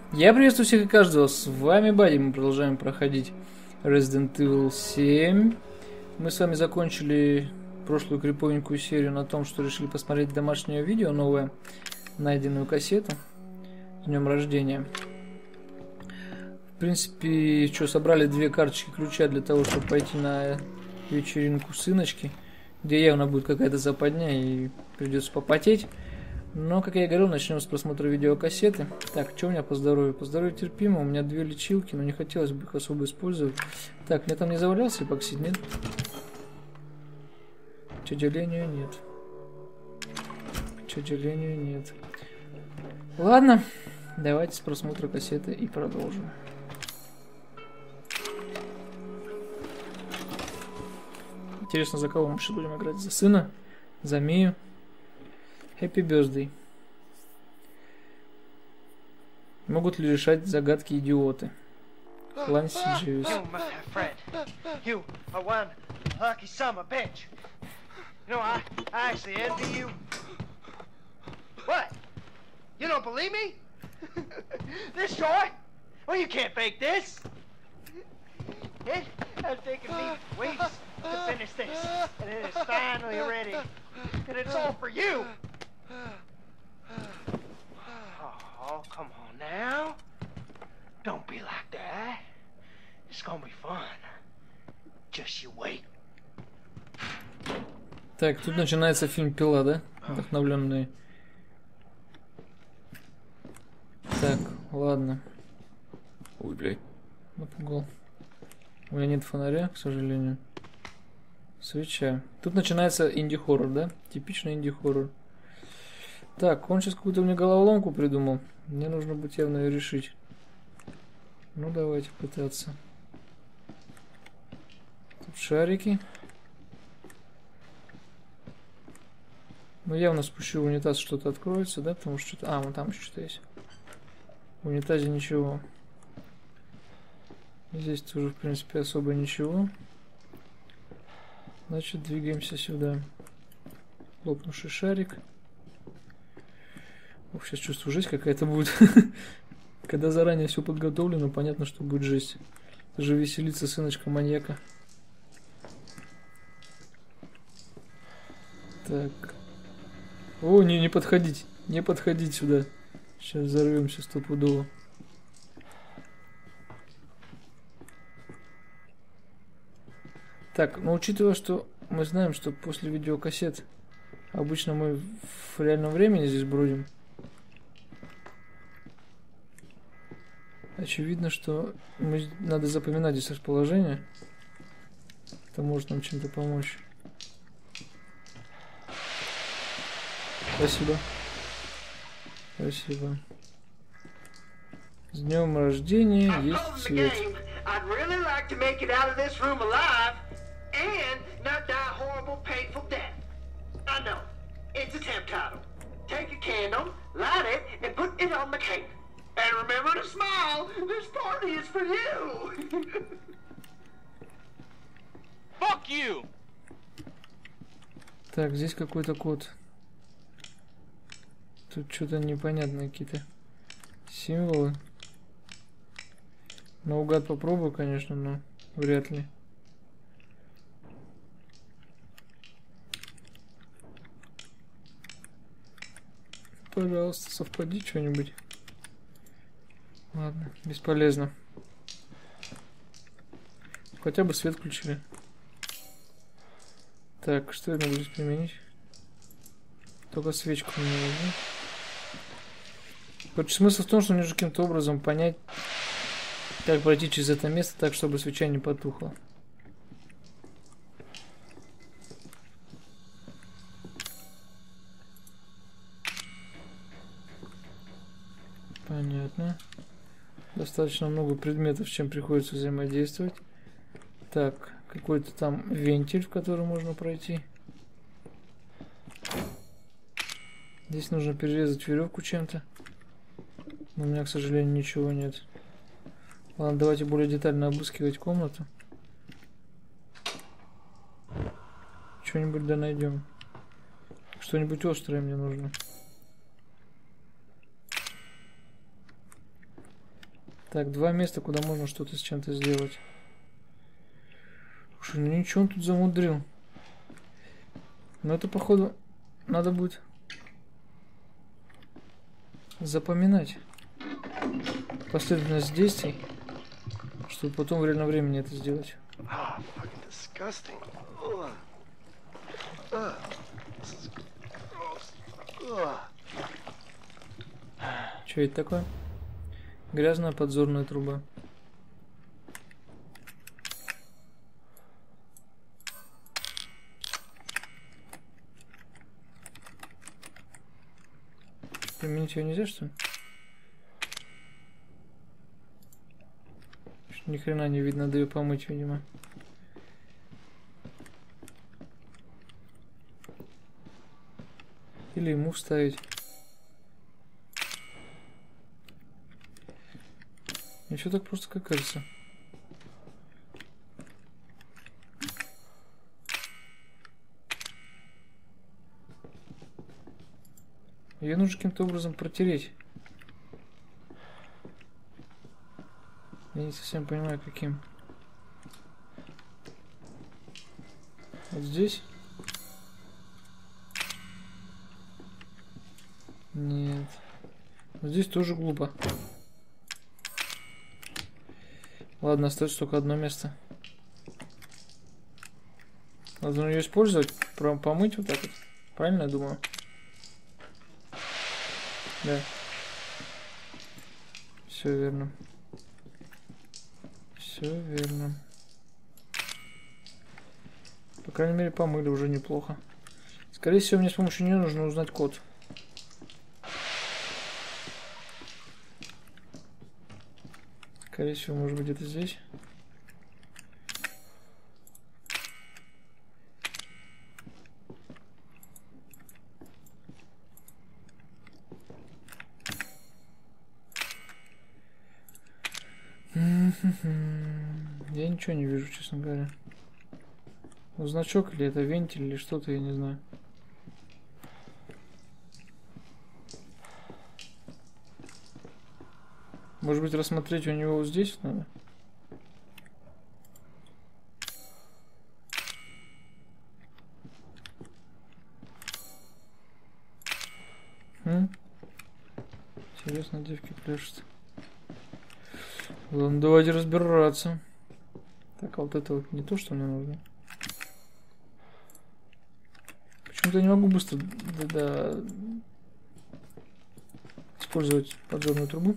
Я приветствую всех и каждого, с вами Бадди, мы продолжаем проходить Resident Evil 7. Мы с вами закончили прошлую криповенькую серию на том, что решили посмотреть домашнее видео, новое, найденную кассету с днем рождения. В принципе, что, собрали 2 карточки ключа для того, чтобы пойти на вечеринку сыночки, где явно будет какая-то западня и придется попотеть. Но, как я и говорил, начнем с просмотра видеокассеты. Так, что у меня по здоровью? По здоровью терпимо, у меня 2 лечилки, но не хотелось бы их особо использовать. Так, мне там не завалялся эпоксид, нет? К сожалению, нет. К сожалению, нет. Ладно, давайте с просмотра кассеты и продолжим. Интересно, за кого мы сейчас будем играть? За сына? За Мию? Happy Birthday. Могут ли решать загадки идиоты? Кланси Дживис. You are one lucky son of a bitch. You know, I actually envy you. What? You don't believe me? This short? Well, you can't fake this. It has taken me weeks to finish this, and it is finally ready. And it's all for you. Oh, come on now. Don't be like that. It's gonna be fun. Just you wait. Так, тут начинается фильм «Пила», да? Вдохновленный. Так, ладно. Ой, блядь. Напугал. У меня нет фонаря, к сожалению. Свеча. Тут начинается инди-хоррор, да? Типичный инди-хоррор. Так, он сейчас какую-то мне головоломку придумал. Мне нужно будет явно ее решить. Ну, давайте пытаться. Тут шарики. Ну, явно спущу в унитаз, что-то откроется, да? Потому что что-то... А, вон там еще что-то есть. В унитазе ничего. Здесь тоже, в принципе, особо ничего. Значит, двигаемся сюда. Лопнувший шарик. Ох, сейчас чувствую, жесть какая-то будет. Когда заранее все подготовлено, понятно, что будет жесть. Даже веселится сыночка маньяка. Так. О, не подходить. Не подходить сюда. Сейчас взорвемся стопудово. Так, но учитывая, что мы знаем, что после видеокассет обычно мы в реальном времени здесь бродим, очевидно, что надо запоминать здесь расположение. Это может нам чем-то помочь. Спасибо. Спасибо. С днем рождения есть цвет. And not die a horrible, painful death. I know. It's a temp title. Take a candle, light it, and put it on the cake. And remember to smile. This party is for you. Fuck you! Так, здесь какой-то код. Тут что-то непонятные какие-то символы. Наугад попробую, конечно, но вряд ли. Пожалуйста, совпади что-нибудь. Ладно, бесполезно. Хотя бы свет включили. Так, что я могу здесь применить? Только свечку мне нужно. Короче, смысл в том, что мне нужно каким-то образом понять, как пройти через это место так, чтобы свеча не потухла. Понятно. Достаточно много предметов, с чем приходится взаимодействовать. Так, какой-то там вентиль, в который можно пройти. Здесь нужно перерезать веревку чем-то. Но у меня, к сожалению, ничего нет. Ладно, давайте более детально обыскивать комнату. Что-нибудь да найдем. Что-нибудь острое мне нужно. Так, два места, куда можно что-то с чем-то сделать. Слушай, ну ничего он тут замудрил. Но это, походу, надо будет запоминать последовательность действий, чтобы потом в реальном времени это сделать. Что это такое? Грязная подзорная труба. Применить ее нельзя, что ли? Ни хрена не видно, надо ее помыть, видимо. Или ему вставить. Ничего, так просто, как кажется. Ее нужно каким-то образом протереть. Я не совсем понимаю, каким. Вот здесь? Нет. Вот здесь тоже глупо. Ладно, остается только одно место. Надо ее использовать, помыть вот так вот. Правильно я думаю? Да. Все верно. Все верно. По крайней мере, помыли уже неплохо. Скорее всего, мне с помощью нее нужно узнать код. Скорее всего, может быть, где-то здесь. Я ничего не вижу, честно говоря. Ну, значок или это вентиль или что-то, я не знаю. Может быть, рассмотреть у него вот здесь надо? Интересно, девки пляшут. Ладно, давайте разбираться. Так, а вот это вот не то, что мне нужно. Почему-то я не могу быстро использовать подзорную трубу.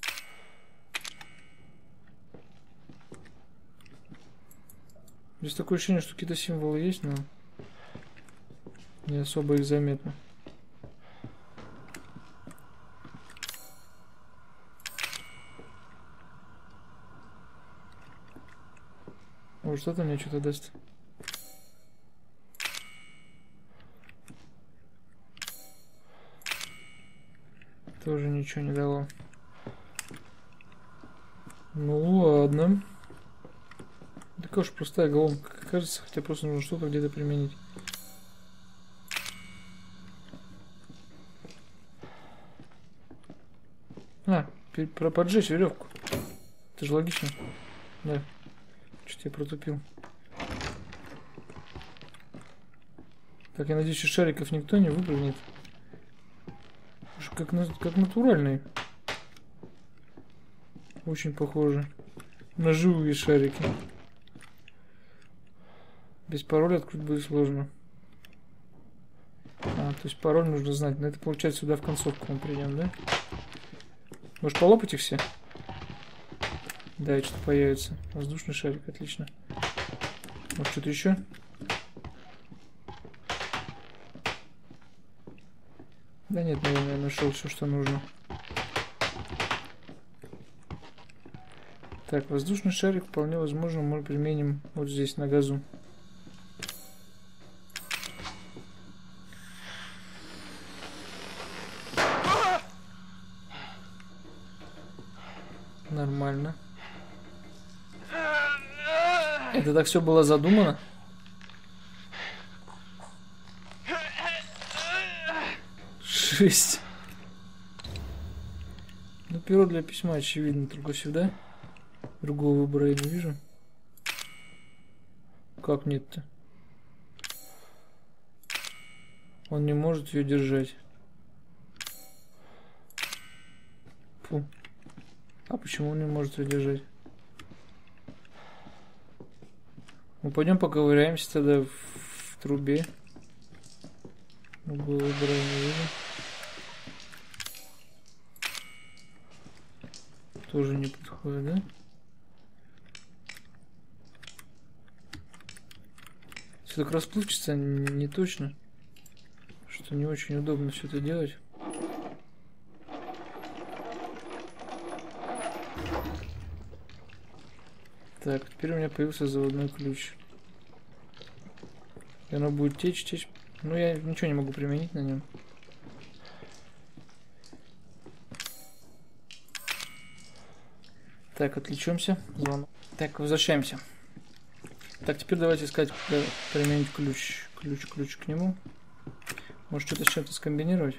Здесь такое ощущение, что какие-то символы есть, но не особо их заметно. Может, это мне что-то даст. Тоже ничего не дало. Ну ладно. Такая уж простая головка, как кажется, хотя просто нужно что-то где-то применить. Поджечь веревку. Это же логично. Да. Что-то я протупил. Так, я надеюсь, из шариков никто не выпрыгнет. Как натуральный. Очень похоже на живые шарики. Без пароля открыть будет сложно. То есть пароль нужно знать. Но это получается сюда в концовку мы придем, да? Может полопать их все? Да, и что-то появится. Воздушный шарик, отлично. Может что-то еще? Да нет, наверное, я нашел все, что нужно. Так, воздушный шарик вполне возможно мы применим вот здесь на газу. Нормально. Это так все было задумано? Жесть. Ну перо для письма, очевидно, только сюда. Другого выбора я не вижу. Как нет-то? Он не может ее держать. Фу. А почему он не может ее держать? Ну пойдем поковыряемся тогда в трубе. Другого выбора я не вижу. Тоже не подходит, да? Все так расплывчато, не точно. Что не очень удобно все это делать. Так, теперь у меня появился заводной ключ. И оно будет течь. Ну, я ничего не могу применить на нем. Так, отвлечемся. Звонок. Так, возвращаемся. Так, теперь давайте искать, куда применить ключ. Ключ к нему. Может, что-то с чем-то скомбинировать?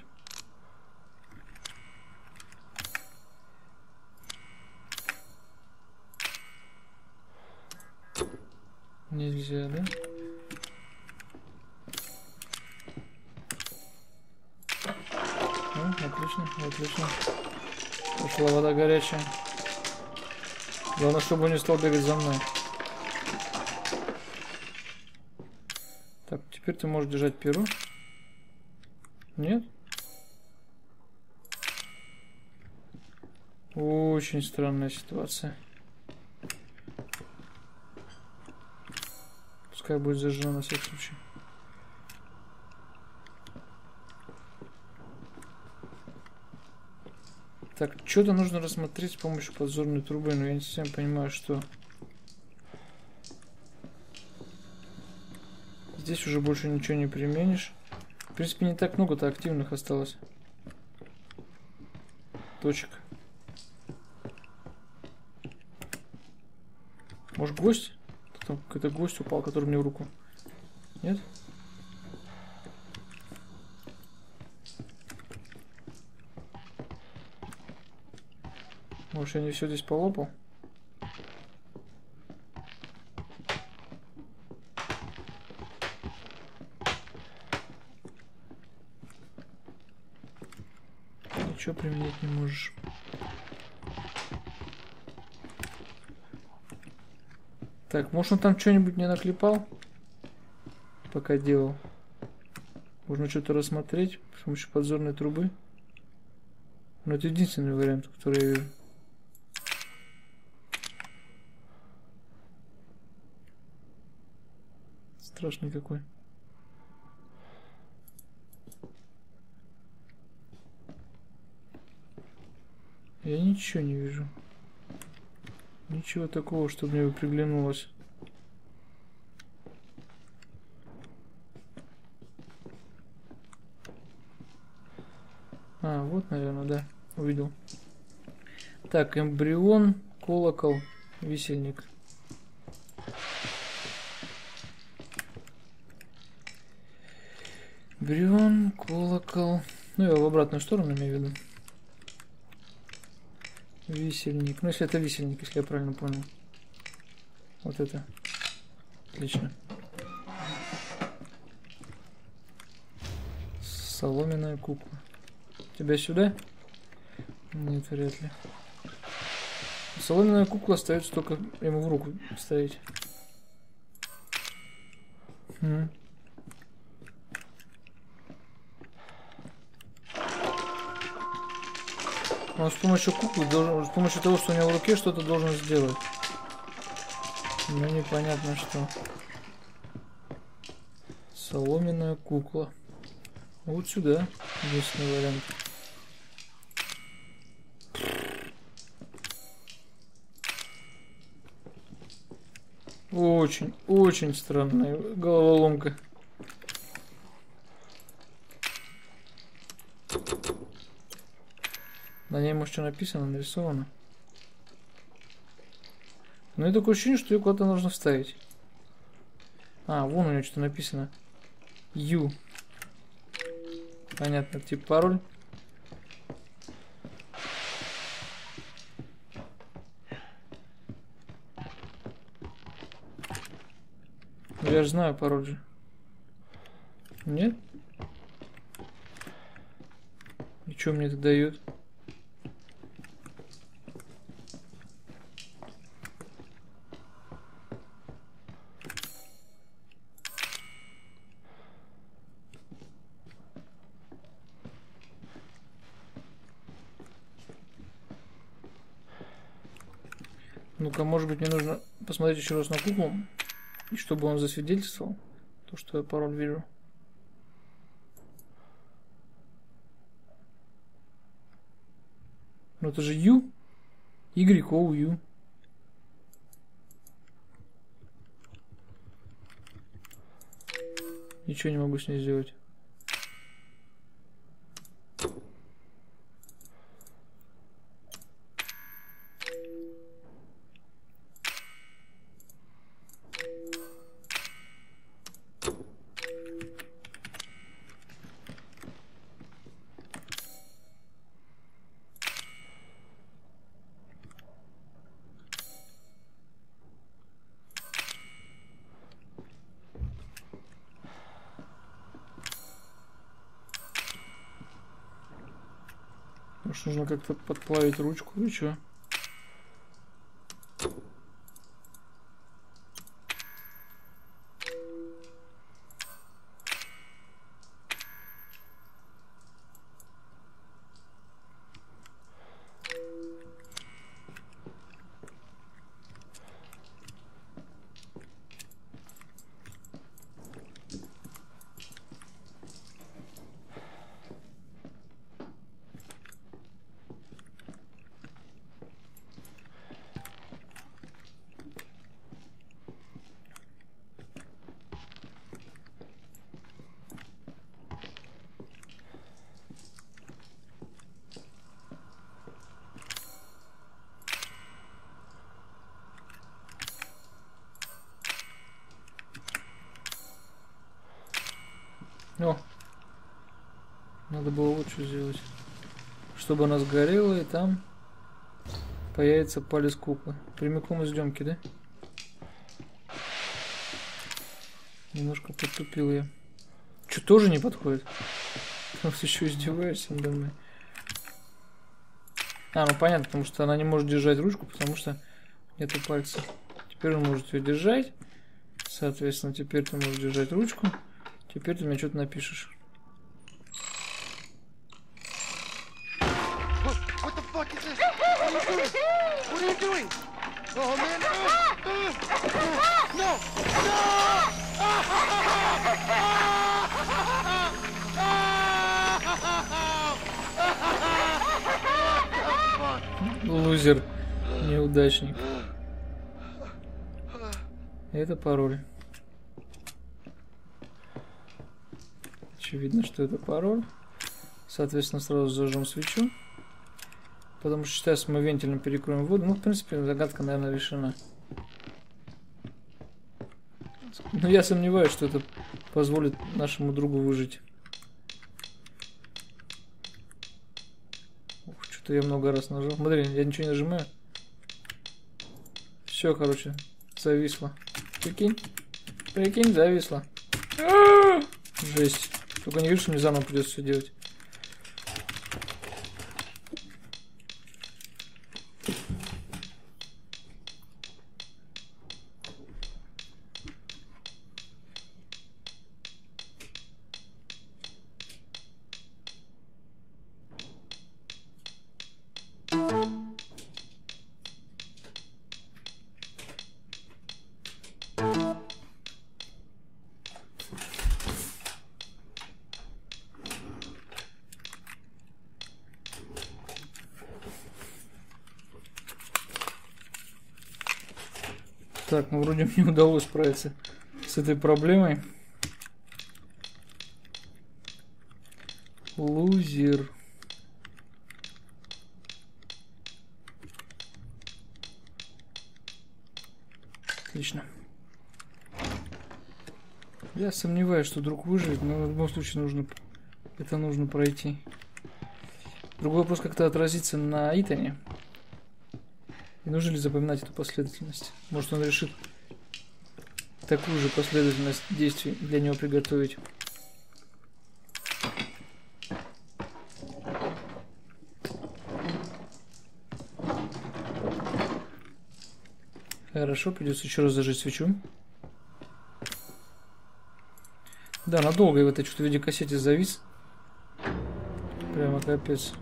Нельзя, да? Ну, отлично. Пошла вода горячая. Главное, чтобы он не стал бегать за мной. Так, теперь ты можешь держать перо. Нет? Очень странная ситуация. Пускай будет зажжена на всякий случай. Так, что-то нужно рассмотреть с помощью подзорной трубы, но я не совсем понимаю, что. Здесь уже больше ничего не применишь. В принципе, не так много-то активных осталось точек. Может, гость? Там какой-то гость упал, который мне в руку. Нет? Может, я не все здесь полопал? Ничего применять не можешь. Так, может он там что-нибудь не наклепал? Пока делал. Можно что-то рассмотреть с помощью подзорной трубы. Но это единственный вариант, который я вижу. Страшный какой. Я ничего не вижу. Ничего такого, чтобы мне бы приглянулось. А, вот, наверное, да. Увидел. Так, эмбрион, колокол, висельник. Эмбрион, колокол. Ну, я в обратную сторону имею в виду. Висельник. Ну, если это висельник, если я правильно понял. Вот это. Отлично. Соломенная кукла. Тебя сюда? Нет, вряд ли. Соломенная кукла остается только ему в руку ставить. Он с помощью куклы должен, с помощью того, что у него в руке, что-то должен сделать. Но непонятно что. Соломенная кукла. Вот сюда. Единственный вариант. Очень странная головоломка. На ней, может, что написано, нарисовано. Но это такое ощущение, что ее куда-то нужно вставить. А, вон у нее что написано. U. Понятно, тип пароль. Я же знаю пароль же. Нет? И что мне это дает? Ну-ка, может быть, мне нужно посмотреть еще раз на куклу, и чтобы он засвидетельствовал то, что я пароль вижу. Ну это же U. Y-O-U. Ничего не могу с ней сделать. Может, нужно как-то подплавить ручку и что? О, надо было вот что сделать, чтобы она сгорела, и там появится палец куклы. Прямиком из демки, да? Немножко подтупил я. Что, тоже не подходит? Ты еще издеваешься надо мной. А, ну понятно, потому что она не может держать ручку, потому что нету пальца. Теперь он может ее держать. Соответственно, теперь ты можешь держать ручку. Теперь ты мне что-то напишешь. Лузер, неудачник. Это пароль. Очевидно, что это пароль. Соответственно, сразу зажжем свечу. Потому что сейчас мы вентилем перекроем воду. Ну, в принципе, загадка, наверное, решена. Но я сомневаюсь, что это позволит нашему другу выжить. Что-то я много раз нажал. Смотри, я ничего не нажимаю. Все, короче, зависло. Прикинь? Прикинь, зависло. Жесть. Только не вижу, что мне заново придется все делать. Так, ну вроде мне удалось справиться с этой проблемой. Лузер. Отлично. Я сомневаюсь, что друг выживет, но в любом случае нужно пройти. Другой вопрос, как это отразится на Итане. И нужно ли запоминать эту последовательность? Может, он решит такую же последовательность действий для него приготовить. Хорошо, придется еще раз зажечь свечу. Да, надолго я в этой что-то видеокассете завис. Прямо капец.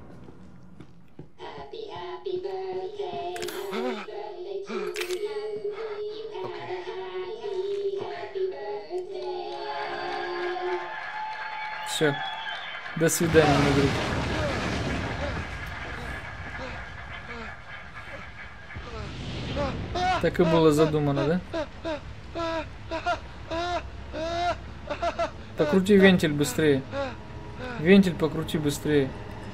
Все. До свидания, мой друг. Так и было задумано, да? Покрути вентиль быстрее. Вентиль покрути быстрее.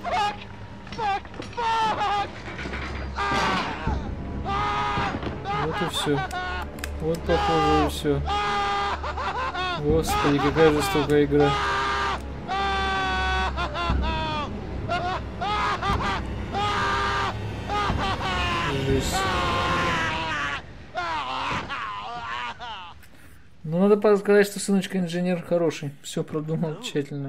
Вот и все. Вот похоже и все. Господи, какая жестокая игра. Жесть. Ну, надо сказать, что сыночка инженер хороший. Все продумал тщательно.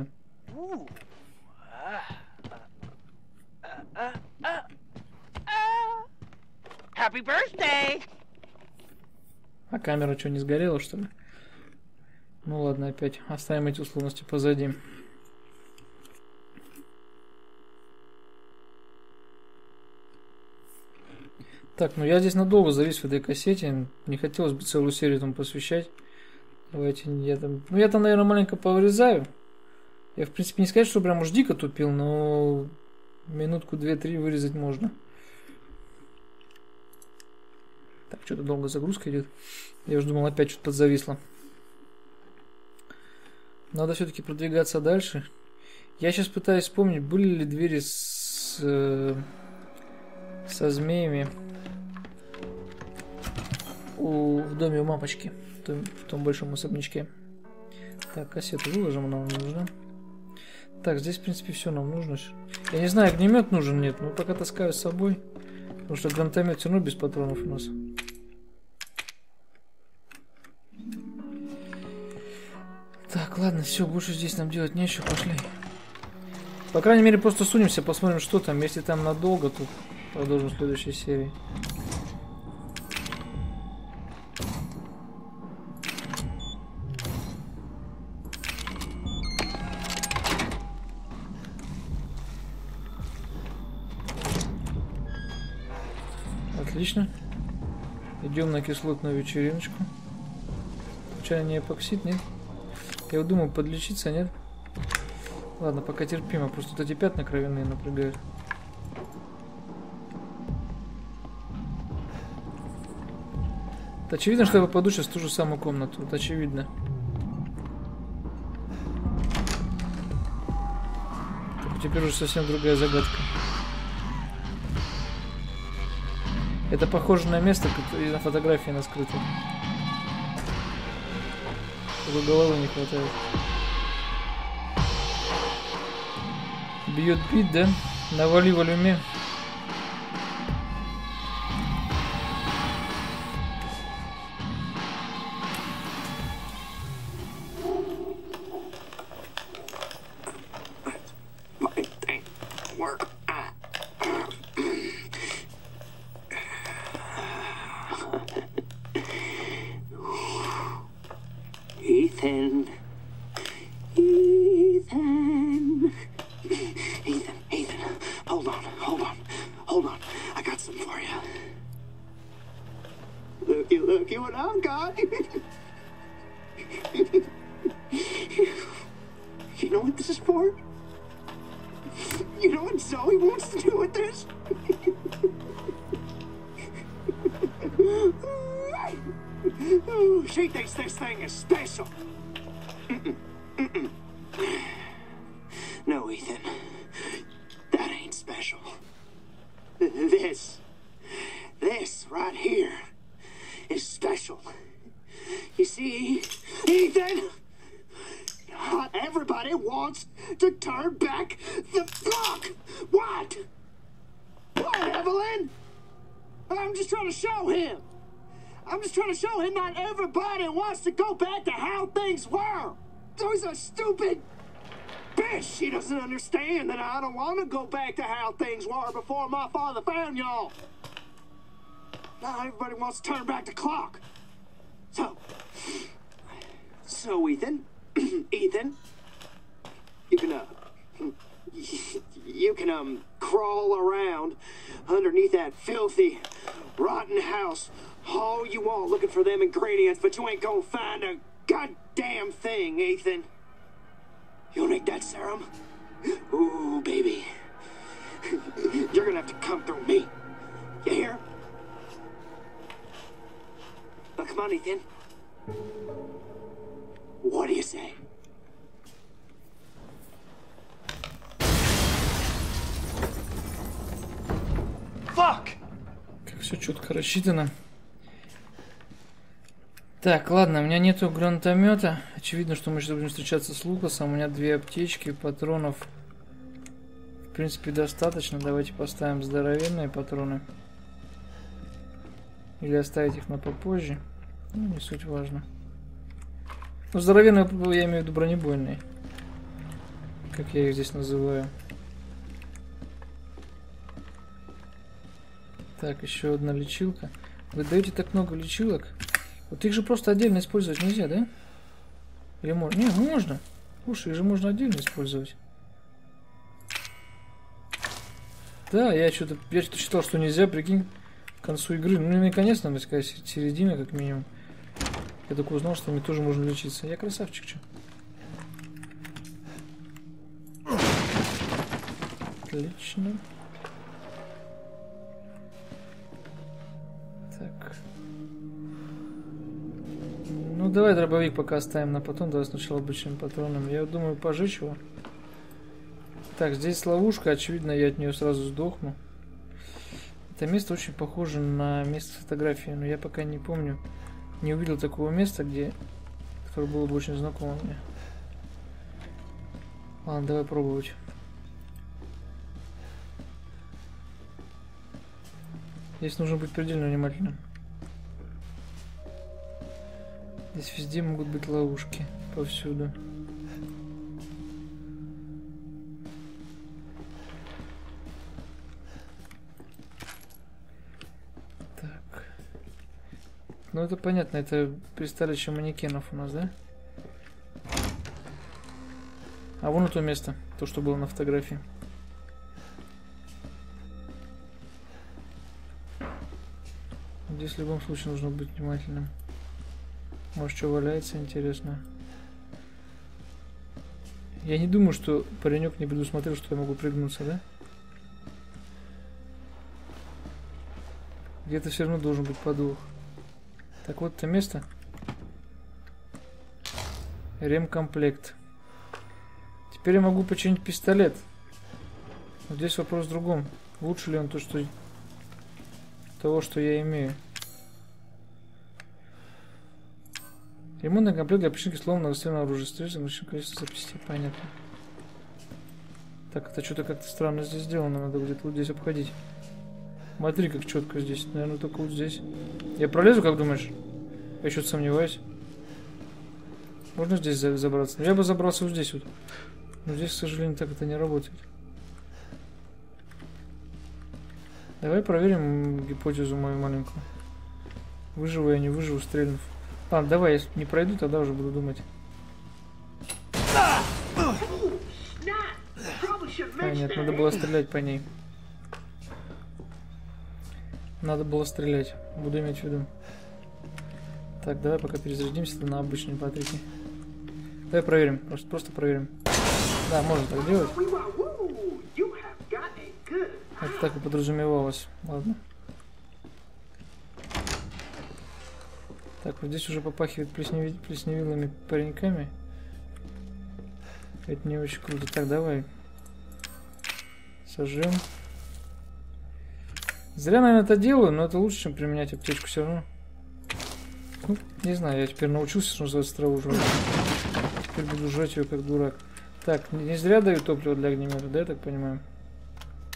Happy birthday! А камера что, не сгорела, что ли? Ну ладно, опять оставим эти условности позади. Так, ну я здесь надолго завис в этой кассете. Не хотелось бы целую серию там посвящать. Давайте я там... Ну я там, наверное, маленько повырезаю. Я, в принципе, не сказать, что прям уж дико тупил, но минутку 2-3 вырезать можно. Так, что-то долго загрузка идет. Я уже думал, опять что-то подзависло. Надо все-таки продвигаться дальше. Я сейчас пытаюсь вспомнить, были ли двери со змеями в доме у мамочки, в том большом особнячке. Так, кассету выложим, нам нужно. Так, здесь, в принципе, все нам нужно. Я не знаю, огнемет нужен, нет, но пока таскаю с собой. Потому что гранатомет все равно без патронов у нас. Так, ладно, все, больше здесь нам делать нечего, пошли. По крайней мере, просто сунемся, посмотрим, что там. Если там надолго, то продолжим в следующей серии. Отлично. Идем на кислотную вечериночку. Случайно не эпоксид, нет? Я вот думал, подлечиться, нет? Ладно, пока терпимо. Просто вот эти пятна кровяные напрягают. Это очевидно, что я попаду сейчас в ту же самую комнату. Вот очевидно. Только теперь уже совсем другая загадка. Это похоже на место, как на фотографии на скрытой. Только головы не хватает. Бьет бит, да? Навали волюме. Ethan. Ethan. Ethan. Hold on. I got something for you. Looky what I've got. You know what this is for? You know what Zoe wants to do with this? She thinks this thing is special. No, Ethan. That ain't special. This right here is special. You see, Ethan, not everybody wants to turn back the clock. What? What, Evelyn? I'm just trying to show him. I'm just trying to show him not everybody wants to go back to how things were. There's a stupid bitch. She doesn't understand that I don't want to go back to how things were before my father found y'all. Now everybody wants to turn back the clock. So Ethan, Ethan, you can crawl around underneath that filthy, rotten house all you want looking for them ingredients, but you ain't gonna find a goddamn thing, Ethan. You'll need that serum. Ooh, baby. You're gonna have to come through me. You hear? Now, come on, Ethan. What do you say? Fuck! Как все четко рассчитано. Так, ладно, у меня нету гранатомета. Очевидно, что мы сейчас будем встречаться с Лукасом. У меня 2 аптечки, патронов в принципе достаточно. Давайте поставим здоровенные патроны. Или оставить их на попозже. Ну, не суть важно. Ну, здоровенные, я имею в виду бронебойные. Как я их здесь называю. Так, еще одна лечилка. Вы даете так много лечилок? Вот их же просто отдельно использовать нельзя, да? Или можно? Не, можно. Слушай, их же можно отдельно использовать. Да, я что-то считал, что нельзя, прикинь, к концу игры. Ну, наконец, надо сказать, середина, как минимум. Я только узнал, что мне тоже можно лечиться. Я красавчик, что? Отлично. Так. Ну, давай дробовик пока оставим на потом. Давай сначала обычным патроном. Я думаю, пожечь его. Так, здесь ловушка. Очевидно, я от нее сразу сдохну. Это место очень похоже на место фотографии. Но я пока не помню. Не увидел такого места, которое было бы очень знакомо мне. Ладно, давай пробовать. Здесь нужно быть предельно внимательным. Здесь везде могут быть ловушки. Повсюду. Так. Ну это понятно, это пристанище манекенов у нас, да? А вон это место, то, что было на фотографии. Здесь в любом случае нужно быть внимательным. Может, что валяется, интересно. Я не думаю, что паренек не предусмотрел, что я могу прыгнуться, да? Где-то все равно должен быть подвох. Так, вот это место. Ремкомплект. Теперь я могу починить пистолет. Но здесь вопрос в другом. Лучше ли он того, что я имею? Ремонтный комплект для починки сломанного огнестрельного оружия. Стреляется большое количество запчастей. Понятно. Так, это что-то как-то странно здесь сделано. Надо где-то вот здесь обходить. Смотри, как четко здесь. Наверное, только вот здесь. Я пролезу, как думаешь? Я что-то сомневаюсь. Можно здесь забраться? Ну, я бы забрался вот здесь вот. Но здесь, к сожалению, так это не работает. Давай проверим гипотезу мою маленькую. Выживу я, не выживу, стрельнув. Ладно, давай, если не пройду, тогда уже буду думать. А, нет, надо было стрелять по ней. Надо было стрелять. Буду иметь в виду. Так, давай пока перезарядимся на обычные патрики. Давай проверим. Просто проверим. Да, можно так делать. Это так и подразумевалось. Ладно. Так, вот здесь уже попахивает плесневелыми пареньками. Это не очень круто. Так, давай. Сожжем. Зря, наверное, это делаю, но это лучше, чем применять аптечку все равно. Ну, не знаю, я теперь научился, что называется, траву жрать. Теперь буду жрать ее как дурак. Так, не зря даю топливо для огнемета, да, я так понимаю?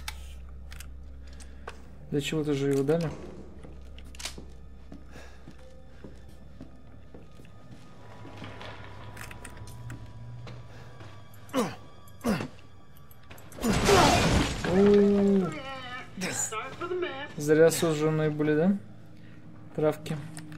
Для чего-то же его дали. Зря сожженные были, да? Травки.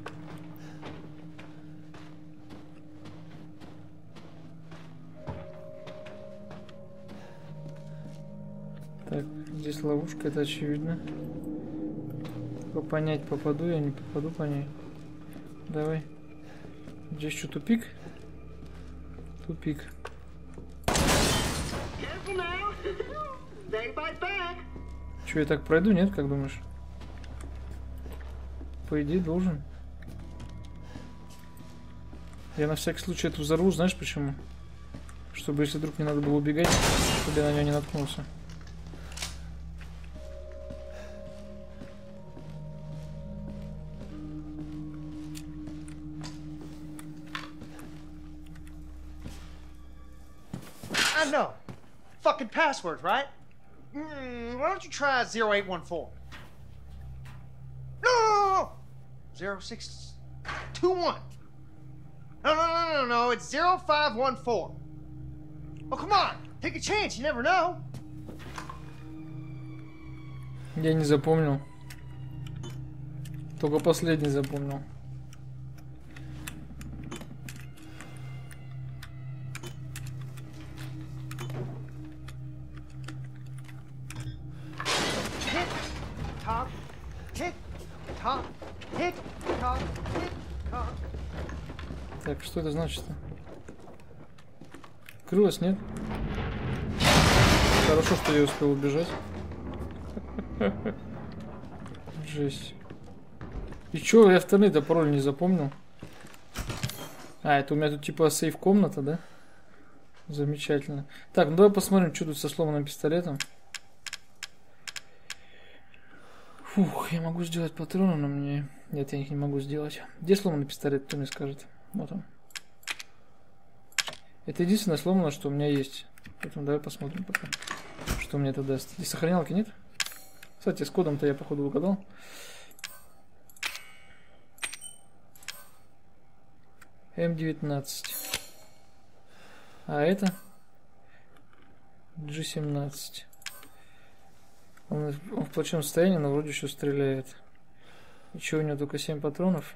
Так, здесь ловушка, это очевидно. Только понять, попаду я, не попаду по ней. Давай. Здесь что, тупик? Тупик. Че, я так пройду, нет, как думаешь? По идее, должен. Я на всякий случай эту взорву, знаешь почему? Чтобы, если вдруг не надо было убегать, чтобы я на нее не наткнулся. I know. Fucking passwords, right? Why don't you try 0814? No! 0621. No, it's 0514. Oh, come on. Take a chance. You never know. Я не запомнил. Только последний запомнил. Tick-tock, tick-tock, tick-tock, tick-tock. Так, что это значит-то? Крылось, нет? Хорошо, что я успел убежать. Жесть. И чё, я второй-то пароль не запомнил? А, это у меня тут типа сейф-комната, да? Замечательно. Так, ну давай посмотрим, что тут со сломанным пистолетом. Фух, я могу сделать патроны, но мне... Нет, я их не могу сделать. Где сломанный пистолет, кто мне скажет? Вот он. Это единственное сломанное, что у меня есть. Поэтому давай посмотрим пока, что мне это даст. Здесь сохранялки нет? Кстати, с кодом-то я походу угадал. М19. А это? G17. Он в плачевном состоянии, но вроде еще стреляет. Еще у него только 7 патронов.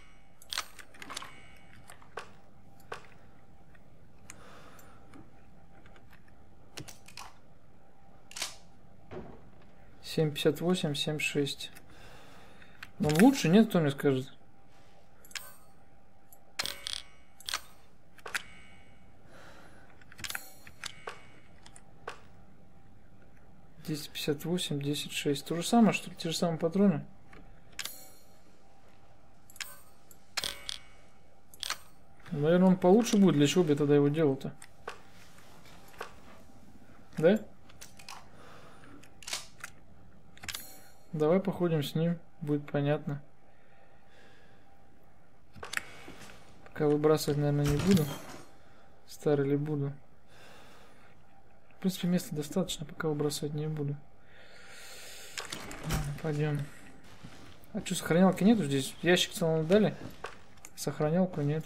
$7.58, 7.6. Но он лучше, нет, кто мне скажет? $10.58, 10.6. То же самое, что ли? Те же самые патроны? Наверное, он получше будет. Для чего бы я тогда его делал-то? Да? Давай походим с ним. Будет понятно. Пока выбрасывать, наверное, не буду. Старый ли буду. В принципе, места достаточно, пока выбрасывать не буду. Пойдем. А что, сохранялки нету здесь? Ящик целый дали? Сохранялку нет.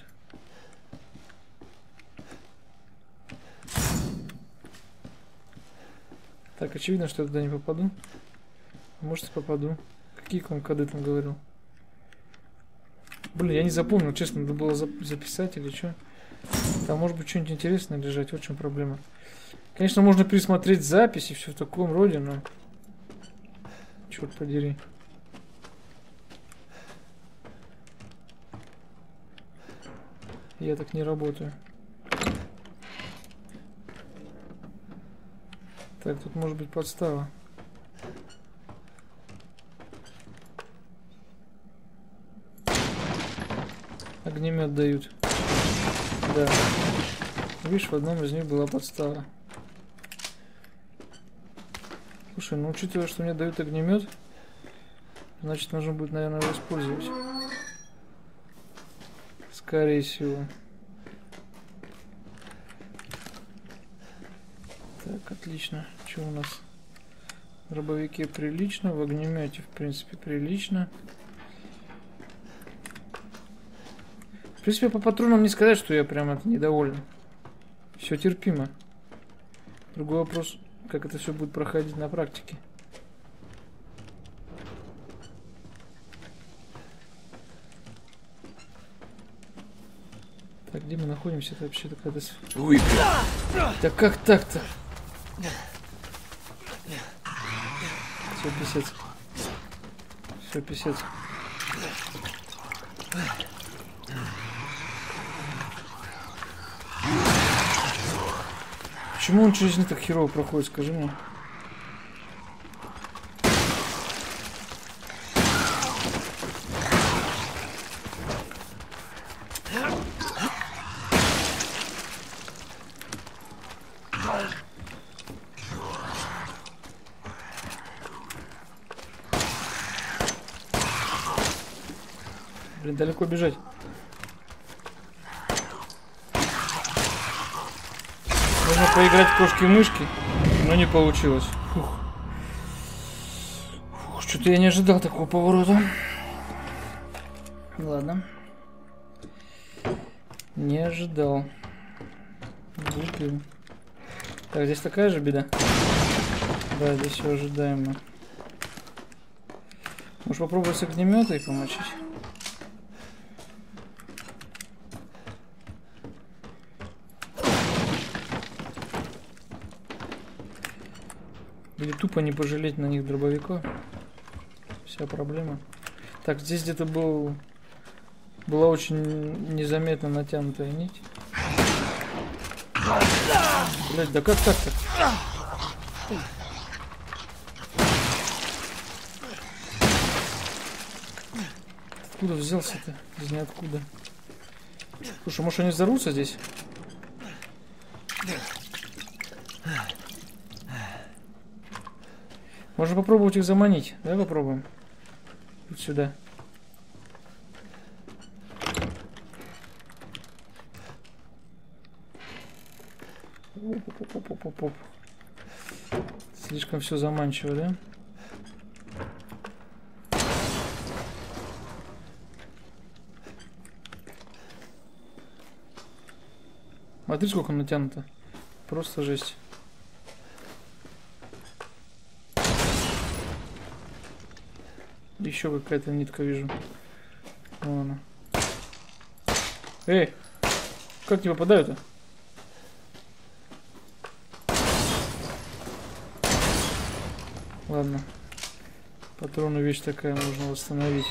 Так, очевидно, что я туда не попаду. Может, попаду. Какие к вам коды там говорил? Блин, я не запомнил, честно, надо было записать или что. Там может быть что-нибудь интересное лежать, вот в чем проблема. Конечно, можно пересмотреть записи, все в таком роде, но... Черт подери. Я так не работаю. Так, тут может быть подстава. Огнемет дают. Да. Видишь, в одном из них была подстава. Слушай, ну учитывая, что мне дают огнемет, значит нужно будет, наверное, его использовать. Скорее всего. Так, отлично. Что у нас? В дробовике прилично, в огнемете, в принципе, прилично. В принципе, по патронам не сказать, что я прям недоволен. Все терпимо. Другой вопрос, как это все будет проходить на практике. Так, где мы находимся? Это вообще такая... Ой, бля. Да как так-то? Все, писец. Все, писец. Почему он через них так херово проходит, скажи мне? Блин, далеко бежать. Можно поиграть в кошки-мышки, но не получилось. Фух. Фух, что-то я не ожидал такого поворота. Ладно. Не ожидал. Глупил. Так, здесь такая же беда. Да, здесь все ожидаемо. Может попробовать с огнемета и помочить? Или тупо не пожалеть на них дробовика. Вся проблема. Так, здесь где-то была очень незаметно натянутая нить. Блять, да как так-то? Откуда взялся-то? Из ниоткуда. Слушай, может они взорвутся здесь? Можно попробовать их заманить. Давай попробуем. Вот сюда. Оп-оп-оп-оп-оп-оп. Слишком все заманчиво, да? Смотри, сколько натянуто. Просто жесть. Еще какая-то нитка вижу. Вон она. Эй! Как не попадаю-то? Ладно. Патроны вещь такая, нужно восстановить.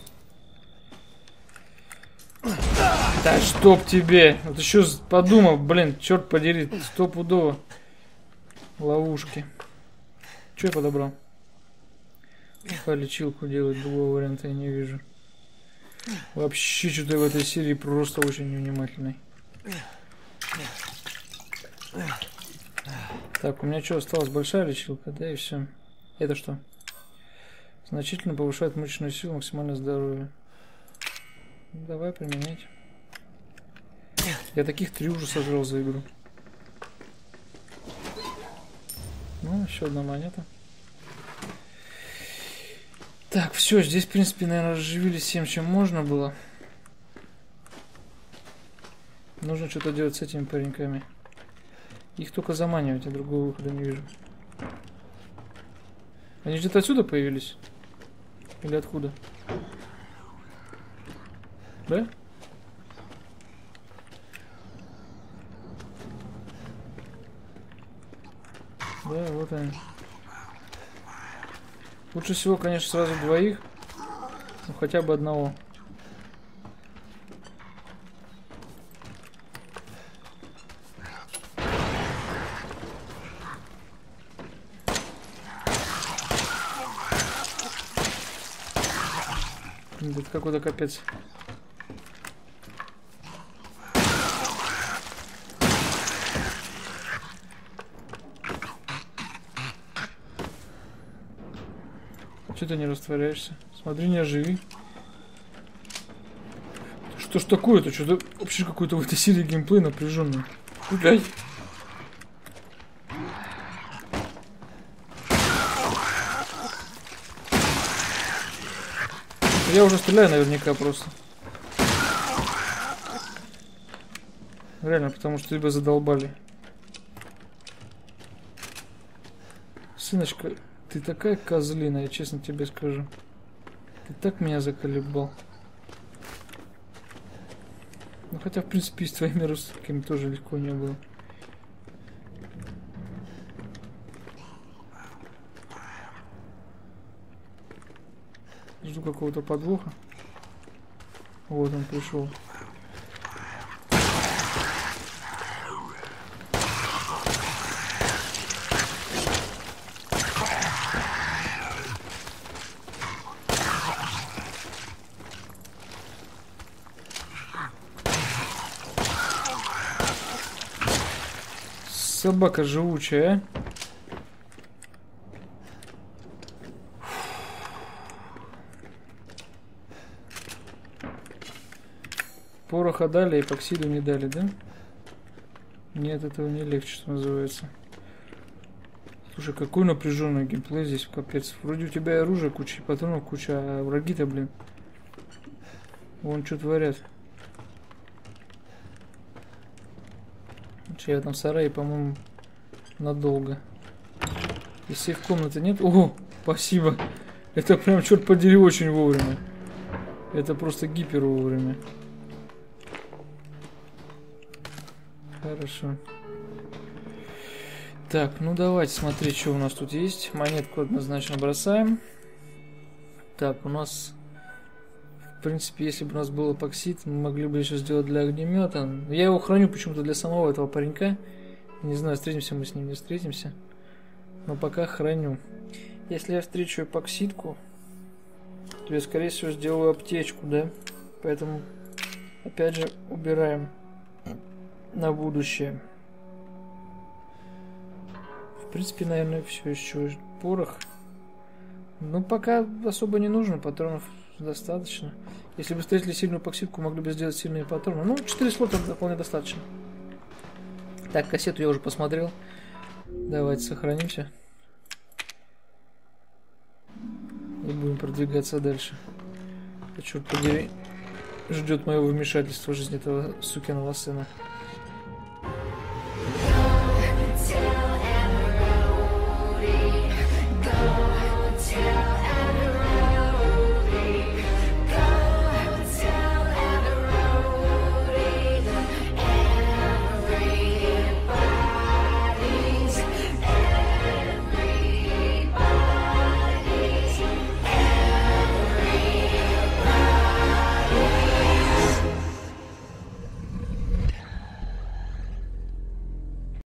Да чтоб тебе! Вот еще подумал, блин, черт подери, стопудово. Ловушки. Че я подобрал? Лечилку делать, другого варианта я не вижу. Вообще что-то в этой серии просто очень невнимательный. Так, у меня что, осталась большая лечилка, да, и все. Это что? Значительно повышает мышечную силу, максимальное здоровье. Давай применять. Я таких 3 уже сожрал за игру. Ну, еще одна монета. Так, все, здесь, в принципе, наверное, разживили всем, чем можно было. Нужно что-то делать с этими пареньками. Их только заманивать, я другого выхода не вижу. Они где-то отсюда появились? Или откуда? Да? Да, вот они. Лучше всего, конечно, сразу 2. Ну, хотя бы 1. Это какой-то капец. Че ты не растворяешься? Смотри, не оживи. Что ж такое-то? Что-то вообще какой-то в этой серии геймплей напряженный. Блядь. Я уже стреляю наверняка просто. Реально, потому что тебя задолбали. Сыночка, ты такая козлина, я честно тебе скажу. Ты так меня заколебал. Ну, Хотя, в принципе, и с твоими родственниками тоже легко не было. Жду какого-то подвоха. Вот он пришел. Собака живучая, а? Пороха дали, эпоксиду не дали, да? Нет, этого не легче, что называется. Слушай, какой напряженный геймплей здесь, капец. Вроде у тебя и оружия куча, и патронов куча, а враги-то, блин. Вон что творят. Я в этом сарае, по-моему, надолго. И сейф комнаты нет. О, спасибо. Это прям, черт подери, очень вовремя. Это просто гипер вовремя. Хорошо. Так, ну давайте смотреть, что у нас тут есть. Монетку однозначно бросаем. Так, у нас... В принципе, если бы у нас был эпоксид, мы могли бы еще сделать для огнемета. Я его храню почему-то для самого этого паренька. Не знаю, встретимся мы с ним, не встретимся. Но пока храню. Если я встречу эпоксидку, то я, скорее всего, сделаю аптечку, да? Поэтому, опять же, убираем на будущее. В принципе, наверное, все еще. Порох. Ну, пока особо не нужно, патронов достаточно. Если бы встретили сильную эпоксидку, могли бы сделать сильные патроны. Ну, 4 слота вполне достаточно. Так, кассету я уже посмотрел. Давайте сохранимся. И будем продвигаться дальше. Черт подери, ждет моего вмешательства в жизнь этого сукиного сына.